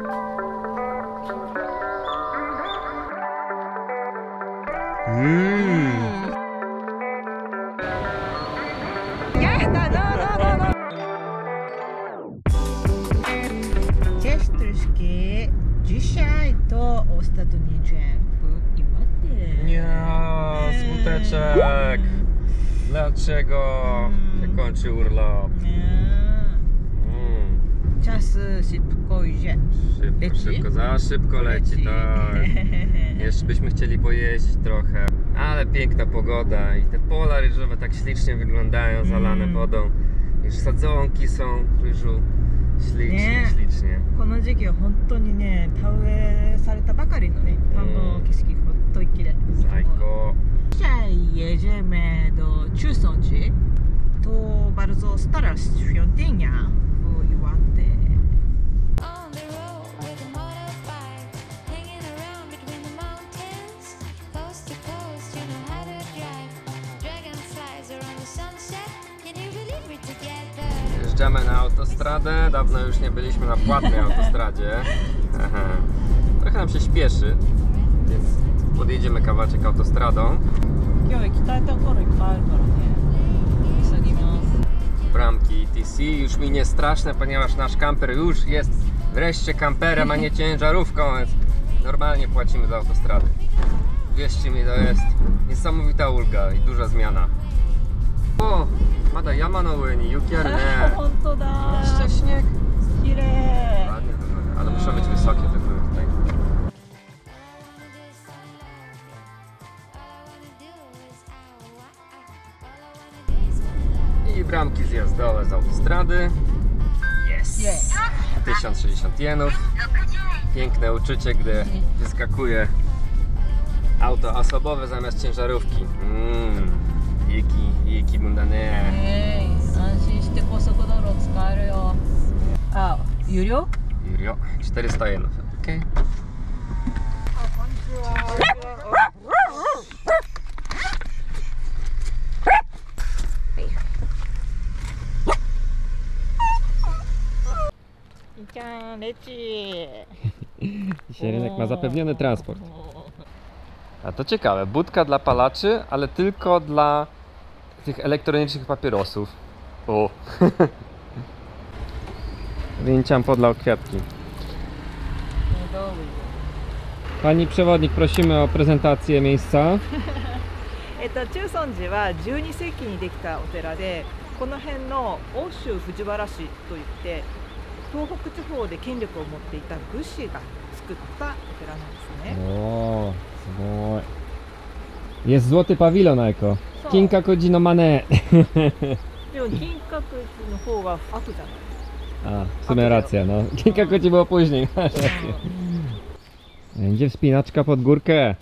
Ciężkie dzisiaj to ostatni dzień w Iłaty. Nie, smuteczek. Dlaczego się kończy urlop? Czas szybko idzie. Szybko, za szybko leci, tak. Jeszcze byśmy chcieli pojeździć trochę, ale piękna pogoda i te pola ryżowe tak ślicznie wyglądają, zalane wodą. Już sadzonki są ryżu, ślicznie. この時期は本当にね、田植えされたばかりのね、田んぼの景色が本当に綺麗。 最高。 Dzisiaj jedziemy do Chusonji. To bardzo stara świątynia w Iłaty. On the road with a motorbike, hanging around between the mountains, coast to coast, you know how to drive. Dragonflies are on the sunset, can you believe we're together? Jeżdżamy na autostradę, dawno już nie byliśmy na płatnej autostradzie. Trochę nam się śpieszy, więc podjedziemy kawałeczek autostradą. Bramki ETC już mi nie straszne, ponieważ nasz kamper już jest wreszcie kamperem, a nie ciężarówką, więc normalnie płacimy za autostrady. Wierzcie mi, to jest niesamowita ulga i duża zmiana. O, Mada Yamanoły, Yukierne. Jeszcze śnieg. Ładnie to wygląda, ale muszą być wysokie te góry tutaj. I bramki zjazdowe z autostrady. Yes! 1060 jenów. Piękne uczucie, gdy wyskakuje auto osobowe zamiast ciężarówki. I気分だね。 安心して高速道路を使えるよ。あ、有料？ 有料。400 jenów. OK。 こんにちは。Leci. Dzisiaj rynek ma zapewniony transport. A to ciekawe, budka dla palaczy, ale tylko dla tych elektronicznych papierosów. O! Winciam podlał kwiatki. Pani przewodnik, prosimy o prezentację miejsca. 中尊寺は12世紀にできたお寺で、この辺の奥州藤原氏といって東北地方で権力を持っていた武士が作ったお寺なんですね。 O,すごい. Jest złoty pawilon, Aiko. Kinkakuji no mane. でも金閣寺の方が悪じゃない。 A, w sumie racja, no. Kinkakuji było później. Będzie wspinaczka pod górkę.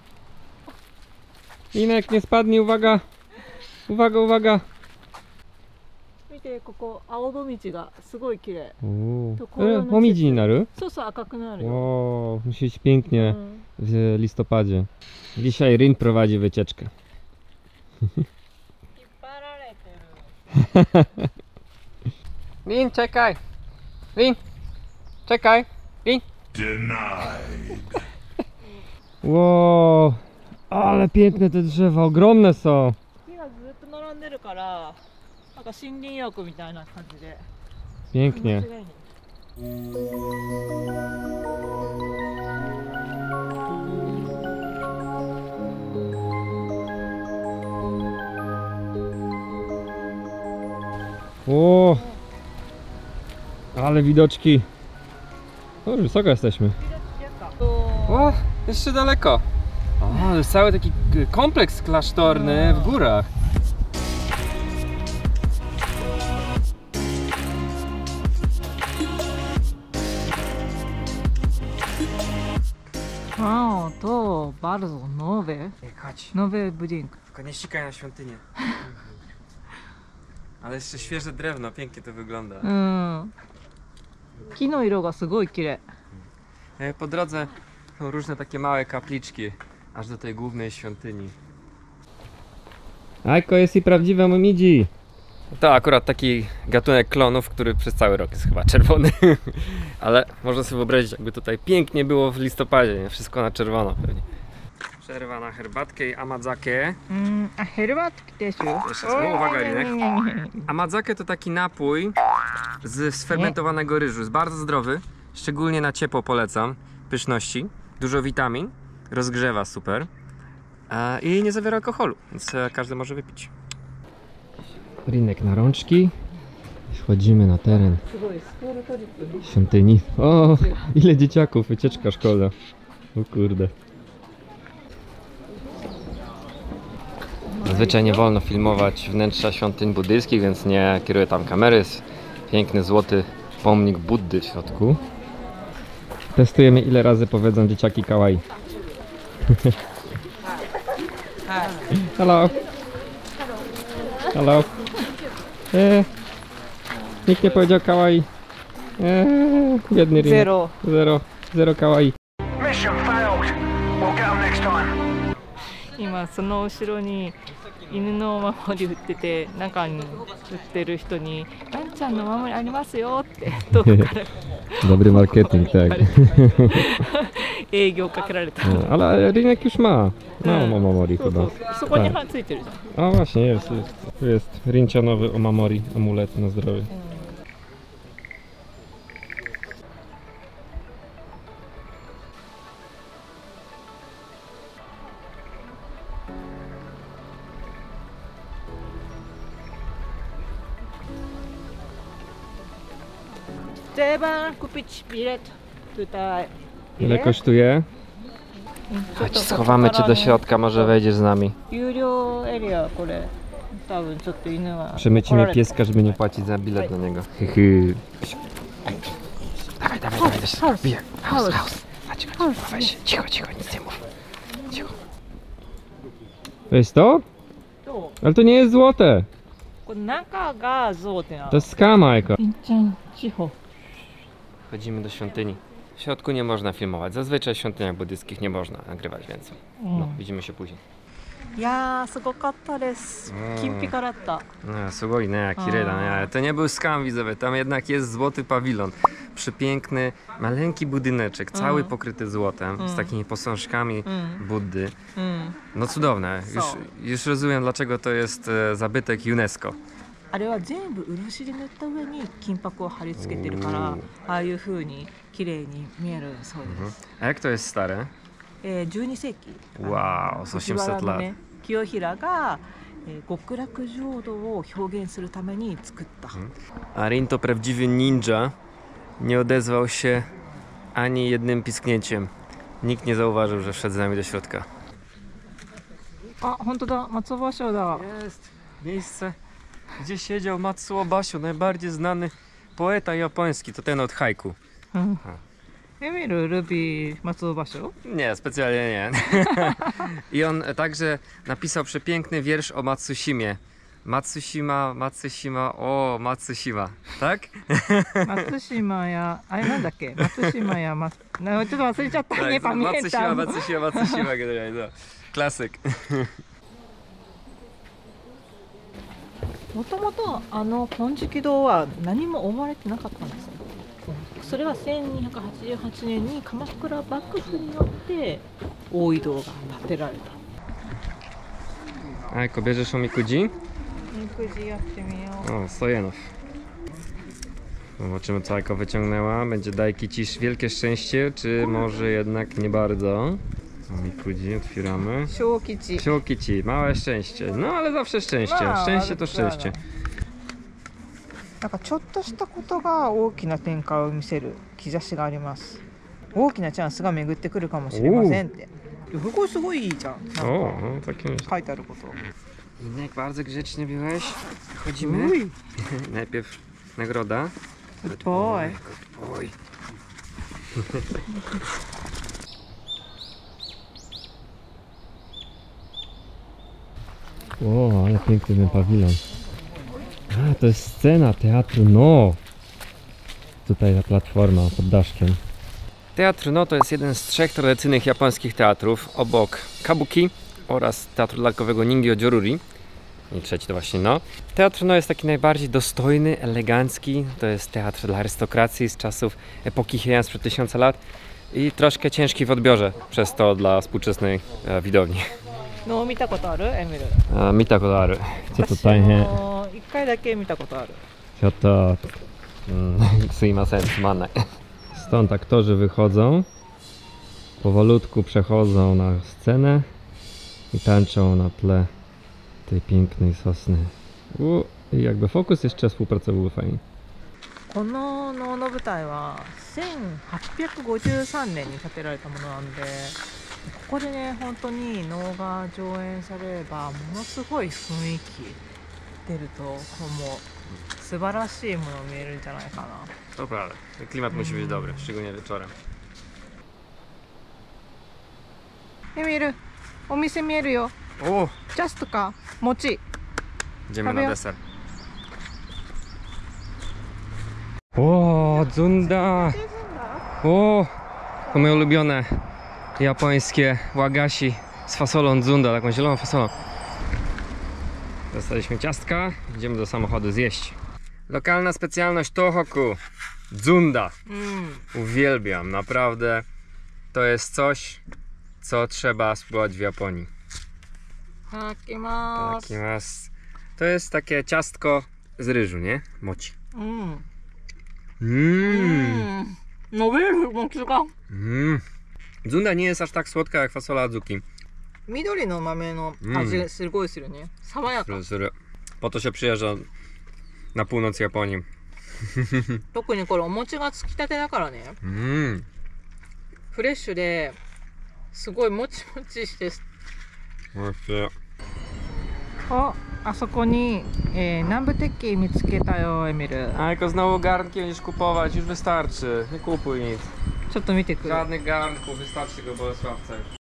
Inek, nie spadnij, uwaga! Uwaga, uwaga! 見て、ここ青葉道がすごい綺麗。 もみじになる? そうそう、赤くなるよ。 O, musi być pięknie w listopadzie. Dzisiaj Rin prowadzi wycieczkę. 引っ張られてる。 Rin, czekaj! Rin! Czekaj! Rin! Denied. Wow, ale piękne te drzewa, ogromne są. 木がずっと並んでるから、なんか森林浴みたいな感じで。 Pięknie. 間違いない。 O, ale widoczki. O, już wysoko jesteśmy. O, jeszcze daleko. O, to jest cały taki kompleks klasztorny w górach. A, to bardzo nowe. Chodź, Nowy budynek. tylko nie sikaj na świątynię. Ale jeszcze świeże drewno, pięknie to wygląda. 木の色がすごい綺麗。 Po drodze są różne takie małe kapliczki, aż do tej głównej świątyni. Aiko, jest i prawdziwe momidzi. To akurat taki gatunek klonów, który przez cały rok jest chyba czerwony. Ale można sobie wyobrazić, jakby tutaj pięknie było w listopadzie, nie? Wszystko na czerwono pewnie. Przerwa na herbatkę i amazake. A herbatki też już. Jeszcze raz, uwaga, Rinek. Amazake to taki napój z sfermentowanego ryżu. Jest bardzo zdrowy, szczególnie na ciepło polecam. Pyszności, dużo witamin, rozgrzewa super i nie zawiera alkoholu, więc każdy może wypić. Rinek na rączki. Wchodzimy na teren świątyni. O, ile dzieciaków, wycieczka szkolna. O kurde. Zazwyczaj nie wolno filmować wnętrza świątyń buddyjskich, więc nie kieruję tam kamery. Jest piękny złoty pomnik Buddy w środku. Testujemy, ile razy powiedzą dzieciaki kawaii. Hello. Hello. Nikt nie powiedział kawaii. Biedny Rinek. Zero kawaii. Mission failed. We'll get them next time. 今その後ろに犬のお守り売ってて、中に売ってる人に「ワンちゃんのお守りありますよ」って遠くから Dobry marketing, tak. 営業かけられた。 Ale Rinek już ma. No, omamori そう chyba. そう、そこについてるじゃん。 A właśnie, jest. Tu jest rincianowy omamori, amulet na zdrowie. Trzeba kupić bilet tutaj. Ile kosztuje? Chodź, schowamy cię do środka, może wejdziesz z nami. 有料エリアこれ多分ちょっと犬は Przemycimy pieska, żeby nie płacić za bilet do niego. Dawaj, do środka. Bije. Haus. Chodź, chowaj się. Cicho, nic nie mów. Cicho. To jest to? Ale to nie jest złote. これ中が象ってな。 To jest skama jaka. りんちゃんcicho. Wchodzimy do świątyni. W środku nie można filmować. Zazwyczaj w świątyniach buddyjskich nie można nagrywać, więc no, widzimy się później. いやーすごかったです。金ピカだった。 No, sugoi, nie, kireda, nie. To nie był skam widzowie, tam jednak jest złoty pawilon. Przepiękny, maleńki budyneczek, cały pokryty złotem, z takimi posążkami Buddy. No cudowne, już rozumiem, dlaczego to jest zabytek UNESCO. あれは全部漆で塗った上に金箔を貼り付けてるから、ああいう風に綺麗に見えるそうです。 A jak to jest stare? 12世紀。 Wow, z 800 lat. 清平が極楽浄土を表現するために作った。 A Rin to prawdziwy ninja. Nie odezwał się ani jednym pisknięciem. Nikt nie zauważył, że wszedł z nami do środka. あ、本当だ、松尾芭蕉だ。 Jest miejsce, gdzie siedział Matsuo Basho, najbardziej znany poeta japoński. To ten od haiku. エミル・ルビー松尾芭蕉？ Nie, specjalnie nie. I on także napisał przepiękny wiersz o Matsushimie. Matsushima, o Matsushima, tak? 松島や、あれなんだっけ？松島や、ちょっと忘れちゃったね、パミエンタ。 Matsushima, generalnie, no. Klasyk. もともとあの金色堂は何も思われてなかったんですよ。それは1288年に鎌倉幕府によって大井堂が建てられた。 Ajko, bierzesz omikudzi? みくじやってみよう。 O, 100 jenów. Zobaczymy, co Ajko wyciągnęła. Będzie dajki cisz wielkie szczęście, czy może jednak nie bardzo? Omikudzi, otwieramy. 小吉。 Siokici, małe szczęście. No ale zawsze szczęście. Szczęście to szczęście. なんかちょっとしたことが大きな展開を見せる兆しがあります。大きなチャンスが巡ってくるかもしれませんって。ここすごいいいじゃん。なんか O, no takie. 書いてあること。 Inek, bardzo grzecznie byłeś. Chodzimy. Najpierw nagroda. Good boy. Good boy. O, ale piękny ten pawilon. A, to jest scena teatru No. Tutaj ta platforma pod daszkiem. Teatr No to jest jeden z 3 tradycyjnych japońskich teatrów obok kabuki oraz teatru lalkowego Ningyo Joruri. I trzeci to właśnie No. Teatr No jest taki najbardziej dostojny, elegancki. To jest teatr dla arystokracji z czasów epoki Heian sprzed 1000 lat. I troszkę ciężki w odbiorze przez to dla współczesnej widowni. の見たことあるエミル？ 見たことある。ちょっと私大変。 も一回だけ見たことある。 ちょっと、すいません、つまんない。Stąd aktorzy wychodzą, powolutku przechodzą na scenę i tańczą na tle tej pięknej sosny. I jakby fokus jeszcze współpracował fajnie. この能の舞台は1853年に建てられたものなんで、ここでね本当に能が上演されればものすごい雰囲気出ると、こうもう素晴らしいもの見えるんじゃないかな。 To prawda, klimat musi być dobry, szczególnie wieczorem. エミル、お店見えるよ。 O, ジャストか餅。 idziemy na deser. O, Zunda! O, to moje ulubione japońskie wagashi z fasolą Zunda, taką zieloną fasolą. Dostaliśmy ciastka, idziemy do samochodu zjeść. Lokalna specjalność Tohoku, Zunda. Uwielbiam, naprawdę. To jest coś, co trzeba spróbować w Japonii. Takimasu. To jest takie ciastko z ryżu, nie? Mochi. 伸びる餅が。 Zunda nie jest aż tak słodka jak fasola Azuki. 緑の豆の味すごいするね。爽やか。 Po to się przyjeżdża na północ Japonii. 特にこれお餅がつきたてだからね。フレッシュですごいもちもちして。あそこに、南部鉄器見つけたよ、エミル。 Ajko, znowu garnki będziesz kupować, już wystarczy. Nie kupuj nic. ちょっと見てくる。 Żadnych garnków, wystarczy tego Bolesławca już.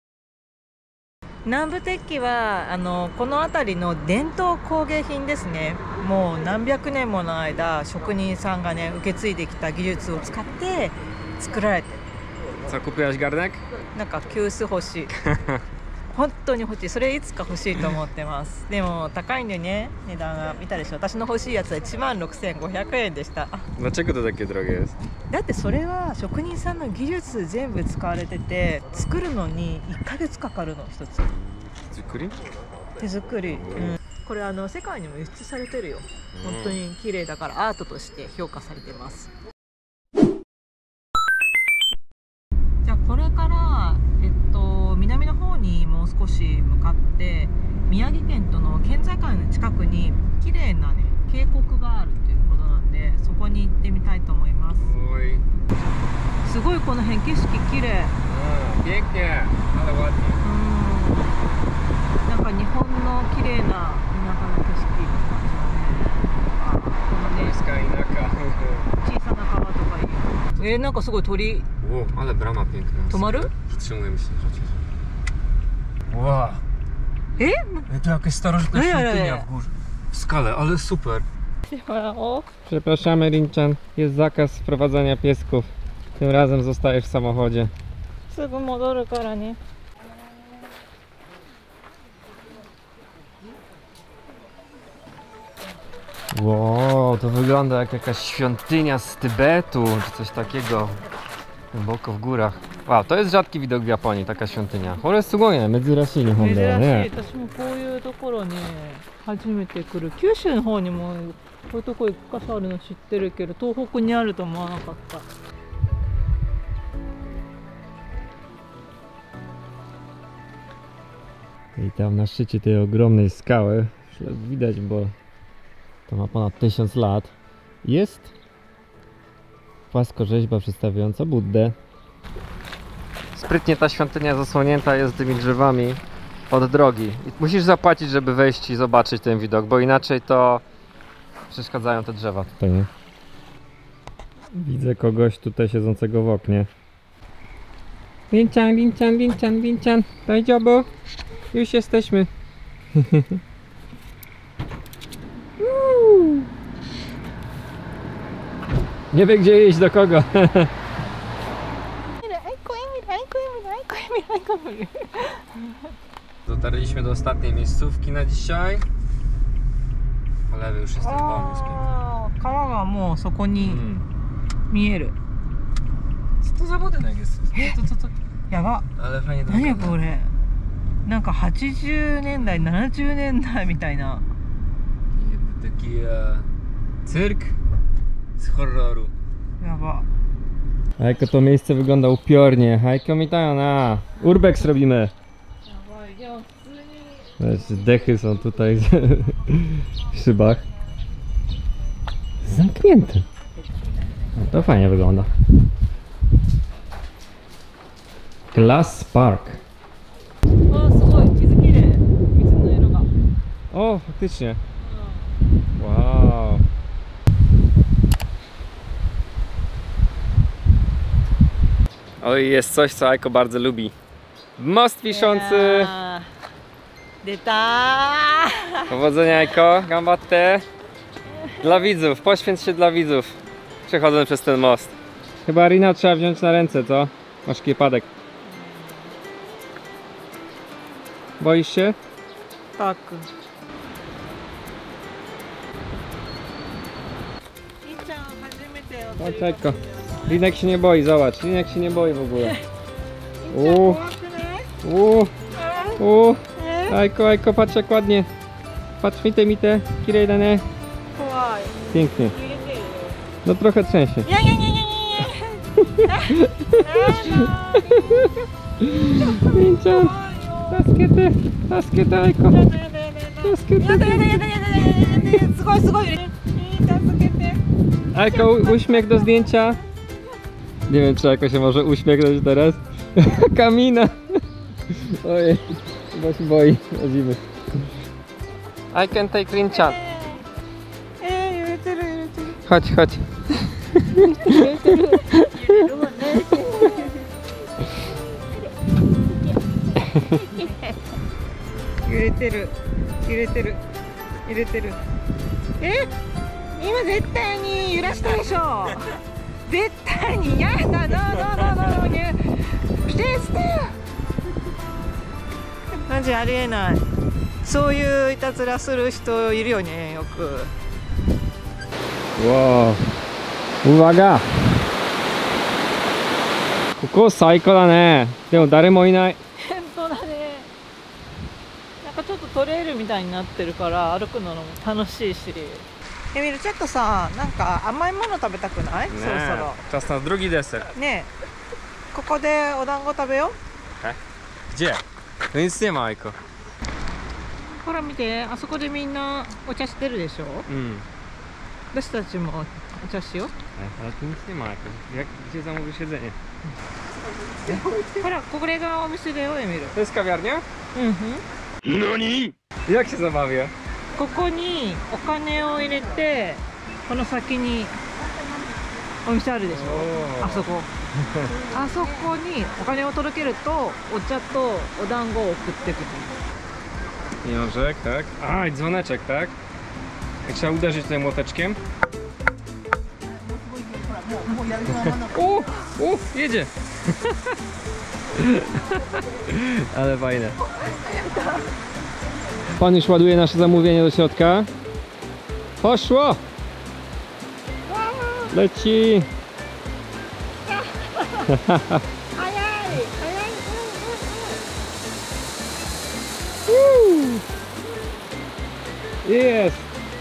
南部鉄器はこの辺りの伝統工芸品ですね。もう何百年もの間職人さんがね受け継いできた技術を使って作られてる。 Co, kupiłaś garnek? なんか急須欲しい。本当に欲しい。それいつか欲しいと思ってます。でも高いんでね、値段が。見たでしょ。私の欲しいやつは16,500円でした。 Dlaczego to takie drogie jest? だってそれは職人さんの技術全部使われてて、作るのに1ヶ月かかるの一つ。 手作り。これ世界にも輸出されてるよ。本当に綺麗だからアートとして評価されてます。じゃあこれから南の方にもう少し向かって宮城県との県境の近くに綺麗なね渓谷があるということなんで、そこに行ってみたいと思います。すごいこの辺景色綺麗。 Pięknie, ale ładnie. なんか日本の綺麗な田舎の景色の感じだね。このね 小さな川とかいい。なんかすごい鳥。 O, ale brama piękna. 止まる？ Wstrzymujemy się. Wow. To jakaś starożytna świątynia w górze. W skale, ale super. Przepraszamy, Rinchan. Jest zakaz wprowadzania piesków. Tym razem zostajesz w samochodzie. すぐ戻るからね。 Wow, to wygląda jak jakaś świątynia z Tybetu, czy coś takiego. Głęboko w górach. Wow, to jest rzadki widok w Japonii, taka świątynia. To jest zupełnie珍しい日本だよね。 私もこういうところね初めて来る。九州の方にもこういうとこ一箇所あるの知ってるけど、東北にあると思わなかった。 I tam na szczycie tej ogromnej skały, widać, bo to ma ponad 1000 lat, jest płaskorzeźba przedstawiająca Buddę. Sprytnie ta świątynia zasłonięta jest tymi drzewami od drogi. I musisz zapłacić, żeby wejść i zobaczyć ten widok, bo inaczej to przeszkadzają te drzewa tutaj, nie? Widzę kogoś tutaj siedzącego w oknie. Linchan, Linchan, Linchan, Linchan, daijoubu? Już jesteśmy. Nie wie gdzie iść, do kogo. Dotarliśmy do ostatniej miejscówki na dzisiaj. po lewej już jest ten wąwóz. 川がもうそこに見える。 Co to za budynek jest? Co? やば。 Ale fajnie to 何 wygląda. これ。なんか80年代、70年代みたいな。 Taki cyrk z horroru. やば。 Hajko, to miejsce wygląda upiornie. Hajko, mitają na urbex robimy. やばい。でも普通に。 Wiesz, dechy są tutaj w szybach. Zamknięte. No to fajnie wygląda. Glass Park. あ、すごい。水きれい。水の色が。 O, faktycznie. Wow. Oj, jest coś, co Aiko bardzo lubi. Most wiszący. 出たー。 Powodzenia, Aiko. Gambatte. Dla widzów. Poświęć się dla widzów. Przechodząc przez ten most. Chyba Rina trzeba wziąć na ręce, co? Masz kiepadek. Boisz się? tak. いいちゃん、初めてよ。 Chodź, Aiko. Rinek się nie boi, zobacz. Rinek się nie boi w ogóle. Uuu. Uuu. Aiko, Aiko, patrz jak ładnie. Patrz, mite. Kirei da ne. 怖い。 Pięknie. 揺れてるよ。 No trochę trzęsie. いやいやいやいやいやいや。 Rinchan,助けて、Aiko. 助けて。 やだやだやだやだやだ。すごいすごい揺れてる。助けて。 Aiko, uśmiech do zdjęcia. Nie wiem, czy Aiko się może uśmiechnąć teraz. Kamina. Ojej, chyba się boi o zimy. I can take Rinchan. 揺れてる揺れてる。 Chodź. 揺れるわね。揺れてる揺れてる揺れてる。え、今絶対に揺らしたでしょ。絶対にやだ。ノーノーノーノーノー。してマジありえない。そういういたずらする人いるよね、よく。 Wow. Uwaga! ここ最高だね。でも誰もいない。 本当だね。なんかちょっとトレイルみたいになってるから歩くのも楽しいし。エミルちょっとさ、なんか甘いもの食べたくない？そろそろ。 Czas na drugi deser. ねえ、ここでお団子食べよ Gdzie? No nic nie ma, Aiko. う。ほら見て、あそこでみんなお茶してるでしょ。 私たちもお茶しよう。 Ale tu nic nie ma, Aiko. Gdzie zamówisz jedzenie? ほら、これがお店だよ、エミル。 To jest kawiarnia? うんふん。 NANI?! Jak się zabawię? ここにお金を入れて、この先にお店あるでしょ。あそこ。あそこにお金を届けるとお茶とお団子を送ってくる。 Pieniążek, tak? A, i dzwoneczek, tak? I trzeba uderzyć tutaj młoteczkiem. Jedzie! Ale fajne. Pan już ładuje nasze zamówienie do środka. Poszło! Leci! Jest!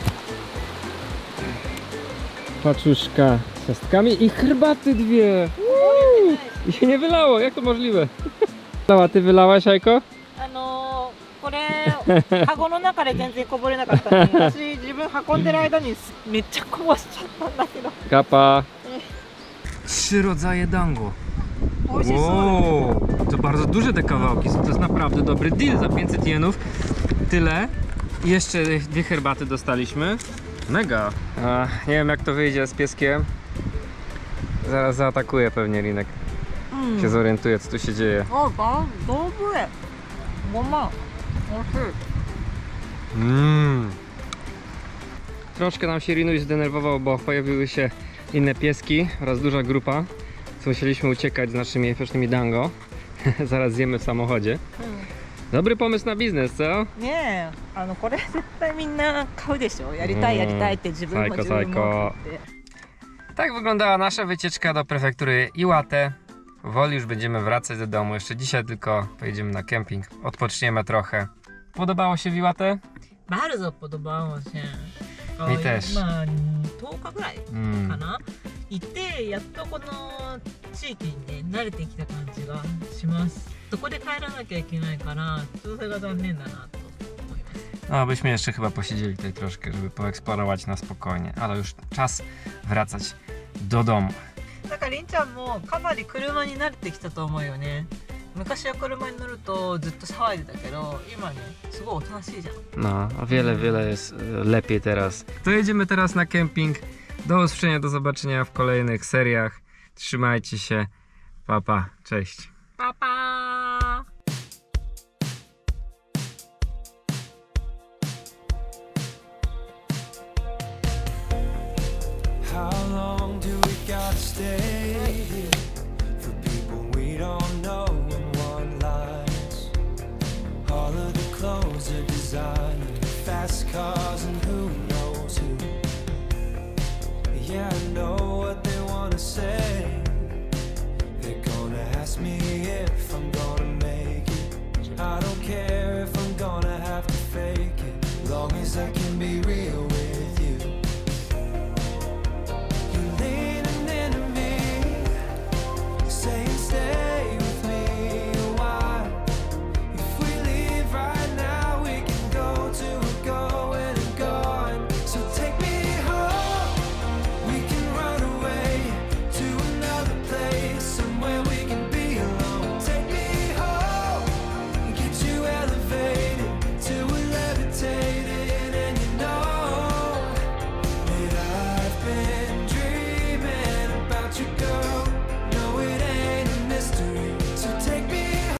Paczuszka z ciastkami i herbaty dwie! I się nie wylało, jak to możliwe? Ty wylałaś, Aiko? これカゴの中で全然こぼれなかったのに、私自分運んでる間にめっちゃこぼしちゃったんだけど。 Kapa. 3 rodzaje dango. 美味しそうだね。 Wow, to bardzo duże te kawałki, to jest naprawdę dobry deal za 500 jenów. Tyle. I jeszcze 2 herbaty dostaliśmy. Mega. Nie wiem jak to wyjdzie z pieskiem. Zaraz zaatakuje pewnie Rinek. Się zorientuje co tu się dzieje. O, dobry. ごま。美味しい。 Troszkę nam się Rinuś zdenerwował, bo pojawiły się inne pieski oraz duża grupa. Co musieliśmy uciekać z naszymi pysznymi dango. Zaraz zjemy w samochodzie. Dobry pomysł na biznes, co? ねえ、これ絶対みんな買うでしょ。やりたいやりたいって自分も自分もって。 Tak wyglądała nasza wycieczka do prefektury Iwate. Powoli już będziemy wracać do domu. Jeszcze dzisiaj tylko pojedziemy na kemping. Odpoczniemy trochę. Podobało się w Iwate? Bardzo podobało się. Mi też. まあ10日ぐらいかな。行ってやっとこの地域にね慣れてきた感じがします。どこで帰らなきゃいけないからちょっとそれが残念だなと思います。 No, byśmy jeszcze chyba posiedzieli tutaj troszkę, żeby poeksplorować na spokojnie, ale już czas wracać do domu. なんかりんちゃんもかなり車に慣れてきたと思うよね。昔は車に乗るとずっと騒いでたけど、今ねすごいおとなしいじゃん。 No, o wiele jest lepiej teraz. To jedziemy teraz na kemping. Do usłyszenia, do zobaczenia w kolejnych seriach. Trzymajcie się. Pa, pa. Cześć. パパー。 How long do we gotta stay here for people we don't know and want lies? All of the clothes are designer, fast cars and who knows who. Yeah, I know what they wanna say. They're gonna ask me if I'm gonna make it. I don't care if I'm gonna have to fake it, long as I can be real with you. You're leaning into me, saying